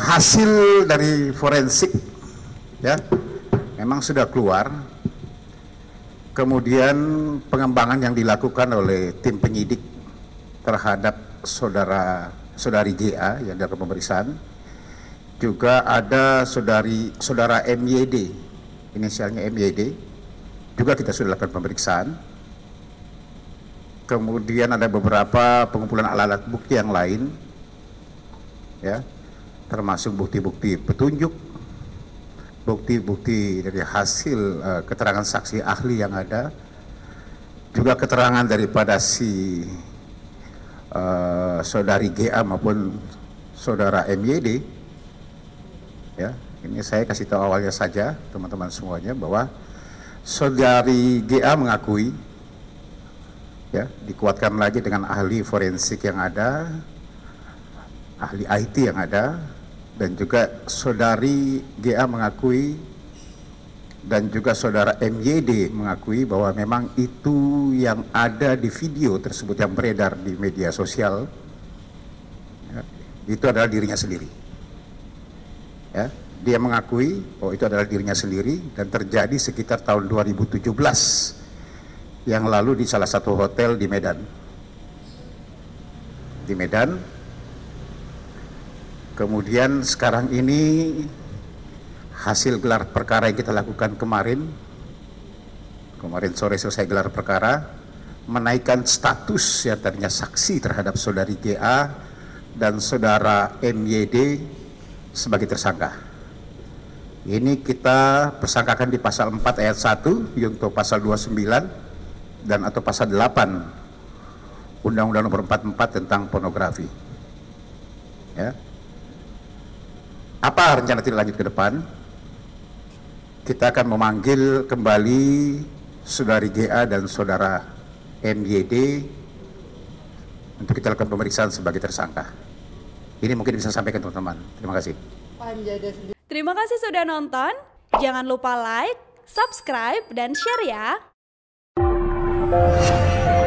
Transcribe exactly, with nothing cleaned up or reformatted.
hasil dari forensik ya memang sudah keluar. Kemudian pengembangan yang dilakukan oleh tim penyidik terhadap saudara saudari G A yang dilakukan pemeriksaan, juga ada saudari saudara M Y D, inisialnya M Y D, juga kita sudah lakukan pemeriksaan. Kemudian ada beberapa pengumpulan alat-alat bukti yang lain, ya, termasuk bukti-bukti petunjuk, bukti-bukti dari hasil uh, keterangan saksi ahli yang ada, juga keterangan daripada si uh, saudari G A maupun saudara M Y D. Ya, ini saya kasih tahu awalnya saja teman-teman semuanya bahwa saudari G A mengakui, ya, dikuatkan lagi dengan ahli forensik yang ada, ahli I T yang ada, dan juga saudari G A mengakui dan juga saudara M Y D mengakui bahwa memang itu yang ada di video tersebut yang beredar di media sosial, ya, itu adalah dirinya sendiri. Ya, dia mengakui bahwa itu adalah dirinya sendiri dan terjadi sekitar tahun dua ribu tujuh belas yang lalu di salah satu hotel di Medan. Di Medan. Kemudian sekarang ini hasil gelar perkara yang kita lakukan kemarin, kemarin sore selesai gelar perkara, menaikkan status yang tadinya saksi terhadap saudari G A dan saudara M Y D sebagai tersangka. Ini kita persangkakan di pasal empat ayat satu, yaitu pasal dua puluh sembilan dan atau pasal delapan Undang-Undang Nomor empat puluh empat tentang pornografi. Ya. Apa rencana tindak lanjut ke depan? Kita akan memanggil kembali saudari G A dan saudara M Y D untuk kita lakukan pemeriksaan sebagai tersangka. Ini mungkin bisa sampaikan teman-teman. Terima kasih. Terima kasih sudah nonton. Jangan lupa like, subscribe, dan share ya.